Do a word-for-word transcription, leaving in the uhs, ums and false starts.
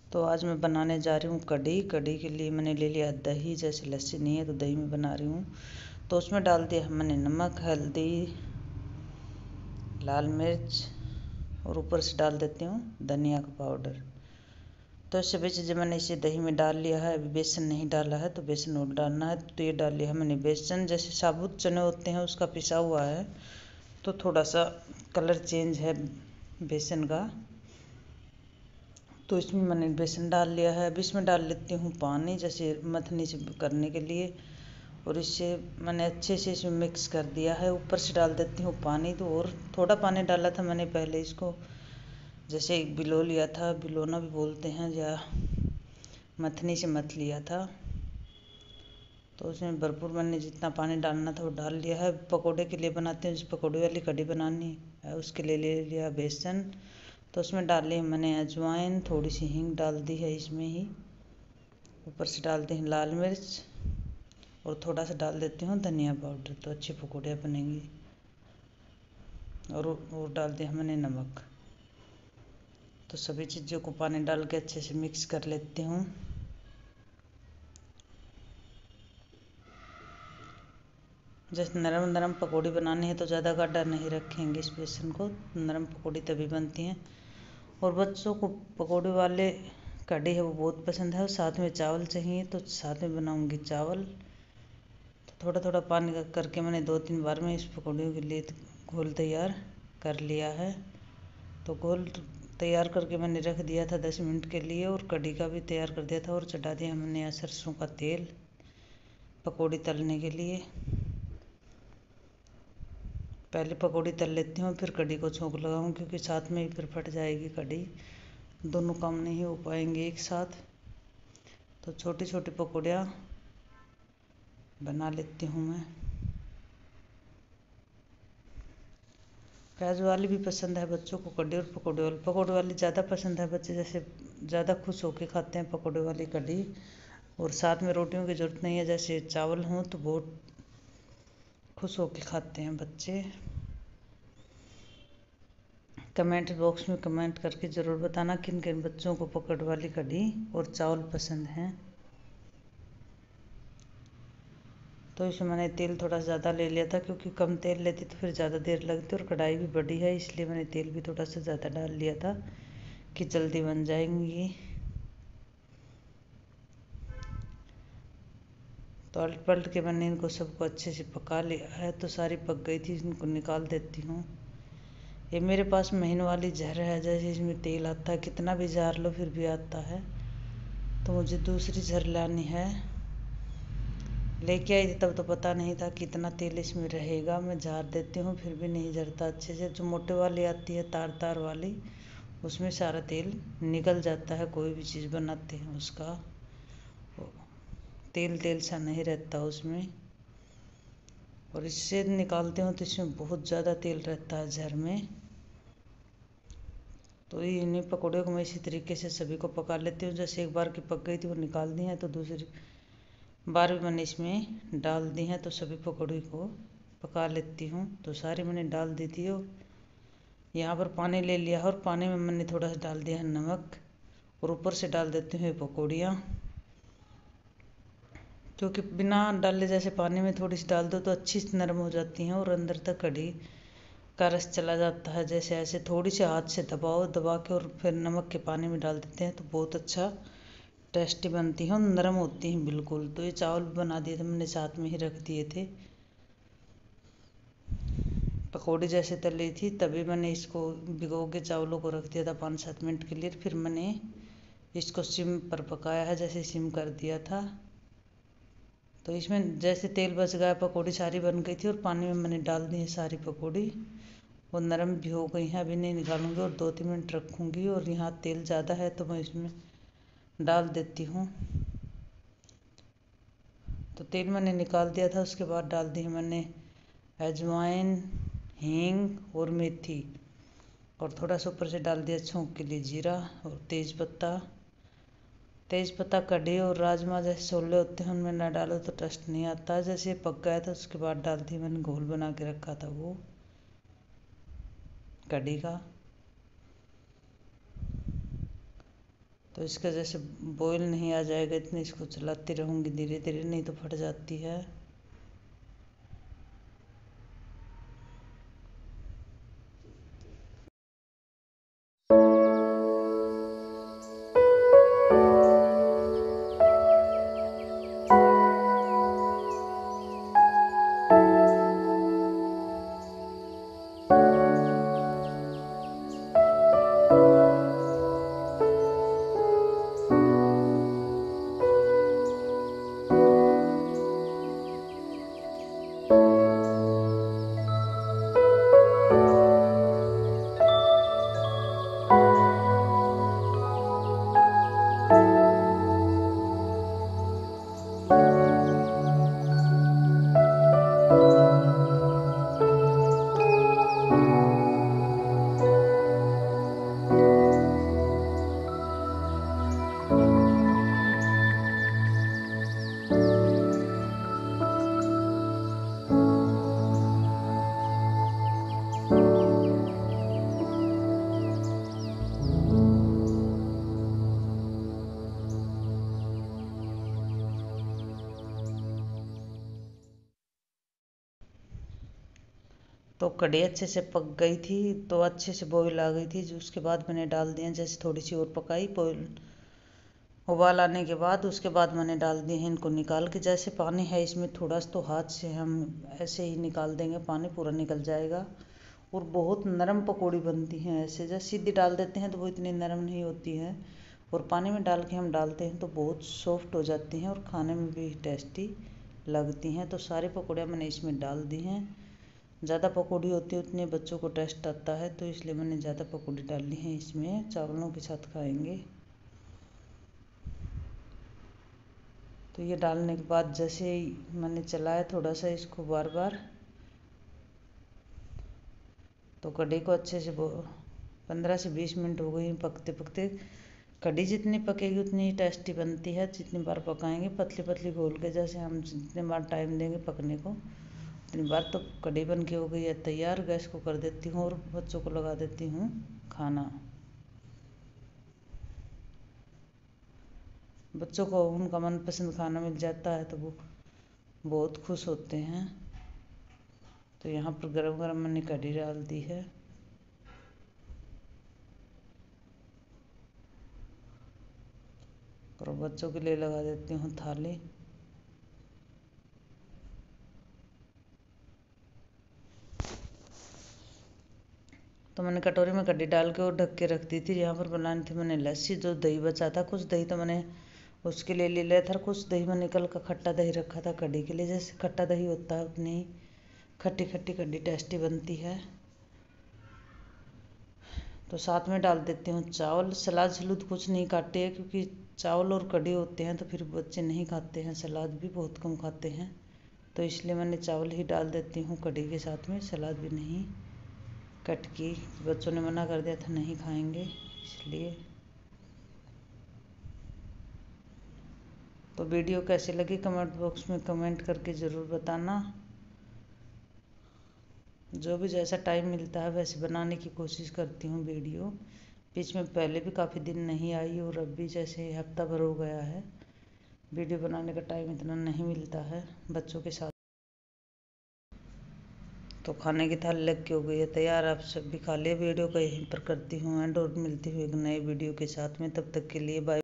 तो आज मैं बनाने जा रही हूँ कढ़ी। कढ़ी के लिए मैंने ले लिया दही, जैसे लस्सी नहीं है तो दही में बना रही हूँ। तो उसमें डाल दिया मैंने नमक, हल्दी, लाल मिर्च और ऊपर से डाल देती हूँ धनिया का पाउडर। तो इससे बीच जब मैंने इसे दही में डाल लिया है, अभी बेसन नहीं डाला है तो बेसन और डालना है। तो ये डाल लिया है मैंने बेसन, जैसे साबुत चने होते हैं उसका पिसा हुआ है, तो थोड़ा सा कलर चेंज है बेसन का। तो इसमें मैंने बेसन डाल लिया है। अब इसमें डाल लेती हूँ पानी, जैसे मथनी से करने के लिए, और इससे मैंने अच्छे से इसमें मिक्स कर दिया है। ऊपर से डाल देती हूँ पानी, तो और थोड़ा पानी डाला था मैंने पहले, इसको जैसे एक बिलो लिया था, बिलोना भी बोलते हैं, या मथनी से मथ लिया था। तो उसमें भरपूर मैंने जितना पानी डालना था वो डाल लिया है। पकोड़े के लिए बनाते हैं, जिस पकोड़े वाली कढ़ी बनानी है उसके लिए ले लिया बेसन। तो उसमें डाल ली मैंने अजवाइन, थोड़ी सी हींग डाल दी है इसमें ही। ऊपर से डालते हैं लाल मिर्च और थोड़ा सा डाल देती हूँ धनिया पाउडर, तो अच्छी पकौड़ियाँ बनेंगी। और और डाल दिया मैंने नमक। तो सभी चीज़ों को पानी डाल के अच्छे से मिक्स कर लेती हूँ। जैसे नरम नरम पकौड़ी बनानी है तो ज़्यादा गाढ़ा नहीं रखेंगे इस बेसन को, नरम पकौड़ी तभी बनती हैं। और बच्चों को पकौड़े वाले कढ़ी है वो बहुत पसंद है, और साथ में चावल चाहिए तो साथ में बनाऊंगी चावल। तो थोड़ा थोड़ा पानी का करके मैंने दो तीन बार में इस पकौड़ियों के लिए घोल तैयार कर लिया है। तो घोल तैयार करके मैंने रख दिया था दस मिनट के लिए, और कढ़ी का भी तैयार कर दिया था, और चढ़ा दिया हमने यहाँ सरसों का तेल पकौड़ी तलने के लिए। पहले पकौड़ी तल लेती हूँ, फिर कढ़ी को छोंक लगाऊँ, क्योंकि साथ में ही फिर फट जाएगी कढ़ी, दोनों काम नहीं हो पाएंगे एक साथ। तो छोटी छोटी पकौड़ियाँ बना लेती हूँ मैं। प्याज वाली भी पसंद है बच्चों को कढ़ी, और पकौड़े वाली पकौड़े वाली ज़्यादा पसंद है बच्चे, जैसे ज़्यादा खुश होकर खाते हैं पकौड़े वाली कढ़ी। और साथ में रोटियों की ज़रूरत नहीं है, जैसे चावल हों तो बहुत खुश होकर खाते हैं बच्चे। कमेंट बॉक्स में कमेंट करके ज़रूर बताना किन किन बच्चों को पकौड़े वाली कढ़ी और चावल पसंद हैं। तो इसमें मैंने तेल थोड़ा ज़्यादा ले लिया था, क्योंकि कम तेल लेती तो फिर ज़्यादा देर लगती, और कढ़ाई भी बड़ी है, इसलिए मैंने तेल भी थोड़ा सा ज़्यादा डाल लिया था कि जल्दी बन जाएंगी। तो अल्ट पलट के मैंने इनको सबको अच्छे से पका लिया है। तो सारी पक गई थी, इनको निकाल देती हूँ। ये मेरे पास महीन वाली जार है, जैसे इसमें तेल आता है, कितना भी जार लो फिर भी आता है। तो मुझे दूसरी जार लानी है, लेके आई थी तब तो पता नहीं था कितना तेल इसमें रहेगा। मैं जार देती हूँ फिर भी नहीं जरता अच्छे से। जो मोटे वाली आती है तार तार वाली, उसमें सारा तेल निकल जाता है, कोई भी चीज़ बनाते हैं उसका तेल तेल सा नहीं रहता उसमें। और इससे निकालते हूँ तो इसमें बहुत ज़्यादा तेल रहता है जार में। तो ये इन्हीं पकौड़े को मैं इसी तरीके से सभी को पका लेती हूँ। जैसे एक बार की पक गई थी वो निकाल दी है, तो दूसरी बार भी मैंने इसमें डाल दी हैं, तो सभी पकौड़े को पका लेती हूँ। तो सारी मैंने डाल दी थी, और यहाँ पर पानी ले लिया है, और पानी में मैंने थोड़ा सा डाल दिया है नमक, और ऊपर से डाल देती हूँ पकौड़ियाँ, क्योंकि बिना डाले जैसे पानी में थोड़ी सी डाल दो तो अच्छी नरम हो जाती हैं, और अंदर तक कढ़ी का रस चला जाता है। जैसे ऐसे थोड़ी सी हाथ से दबाओ, दबा के और फिर नमक के पानी में डाल देते हैं तो बहुत अच्छा टेस्टी बनती हैं, नरम होती हैं बिल्कुल। तो ये चावल बना दिए थे मैंने, साथ में ही रख दिए थे। पकौड़ी जैसे तली थी तभी मैंने इसको भिगो के चावलों को रख दिया था पाँच सात मिनट के लिए। फिर मैंने इसको सिम पर पकाया है, जैसे सिम कर दिया था। तो इसमें जैसे तेल बच गया, पकौड़ी सारी बन गई थी, और पानी में मैंने डाल दी है सारी पकौड़ी, वो नरम भी हो गई हैं। अभी नहीं निकालूंगी और दो तीन मिनट रखूँगी। और यहाँ तेल ज़्यादा है तो मैं इसमें डाल देती हूँ। तो तेल मैंने निकाल दिया था, उसके बाद डाल दी है मैंने अजवाइन, हींग और मेथी, और थोड़ा सा ऊपर से डाल दिया छोंक के लिए जीरा और तेज पत्ता। तेज पत्ता कढ़ी और राजमा जैसे छोले होते हैं उनमें ना डालो तो टेस्ट नहीं आता। जैसे पक गया था उसके बाद डाल दी मैंने घोल बना के रखा था वो कढ़ी का। तो इसका जैसे बॉईल नहीं आ जाएगा इतने इसको चलाती रहूँगी धीरे धीरे, नहीं तो फट जाती है। तो कढ़ी अच्छे से पक गई थी, तो अच्छे से बॉईल आ गई थी। जो उसके बाद मैंने डाल दिया, जैसे थोड़ी सी और पकाई, बॉईल उबाल आने के बाद उसके बाद मैंने डाल दिए हैं इनको निकाल के। जैसे पानी है इसमें थोड़ा सा, तो हाथ से हम ऐसे ही निकाल देंगे, पानी पूरा निकल जाएगा। और बहुत नरम पकौड़ी बनती हैं ऐसे, जैसे सीधी डाल देते हैं तो वो इतनी नरम नहीं होती है, और पानी में डाल के हम डालते हैं तो बहुत सॉफ्ट हो जाती हैं और खाने में भी टेस्टी लगती हैं। तो सारी पकौड़ियाँ मैंने इसमें डाल दी हैं। ज़्यादा पकौड़ी होती है उतने बच्चों को टेस्ट आता है, तो इसलिए मैंने ज़्यादा पकौड़ी डाली हैं इसमें। चावलों के साथ खाएंगे। तो ये डालने के बाद जैसे ही मैंने चलाया थोड़ा सा इसको बार बार, तो कढ़ी को अच्छे से पंद्रह से बीस मिनट हो गई पकते पकते। कढ़ी जितनी पकेगी उतनी टेस्टी बनती है, जितनी बार पकाएंगे पतली पतली घोल के, जैसे हम जितने बार टाइम देंगे पकने को इतनी बार। तो कढ़ी बन के हो गई है तैयार। गैस को कर देती हूँ और बच्चों को लगा देती हूँ खाना। बच्चों को उनका मनपसंद खाना मिल जाता है तो वो बहुत खुश होते हैं। तो यहाँ पर गरम गरम मैंने कढ़ी डाल दी है। और बच्चों के लिए लगा देती हूँ थाली। तो मैंने कटोरी में कढ़ी डाल के और ढक के रख दी थी। यहाँ पर बनानी थी मैंने लस्सी, जो दही बचा था, कुछ दही तो मैंने उसके लिए ले लिया था, कुछ दही मैंने कल का खट्टा दही रखा था कढ़ी के लिए। जैसे खट्टा दही होता है उतनी ही खट्टी खट्टी कढ़ी टेस्टी बनती है। तो साथ में डाल देती हूँ चावल। सलाद सलूद कुछ नहीं काटे है, क्योंकि चावल और कढ़ी होते हैं तो फिर बच्चे नहीं खाते हैं, सलाद भी बहुत कम खाते हैं, तो इसलिए मैंने चावल ही डाल देती हूँ कढ़ी के साथ में, सलाद भी नहीं कट की। बच्चों ने मना कर दिया था नहीं खाएंगे, इसलिए। तो वीडियो कैसी लगी कमेंट बॉक्स में कमेंट करके ज़रूर बताना। जो भी जैसा टाइम मिलता है वैसे बनाने की कोशिश करती हूँ वीडियो। बीच में पहले भी काफ़ी दिन नहीं आई, और अब भी जैसे हफ्ता भर हो गया है, वीडियो बनाने का टाइम इतना नहीं मिलता है बच्चों के साथ। तो खाने की थाली लग के हो गई है तैयार। आप सब भी खा लिए। वीडियो को यहीं पर करती हूँ एंड, और मिलती हूँ एक नए वीडियो के साथ में। तब तक के लिए बाय।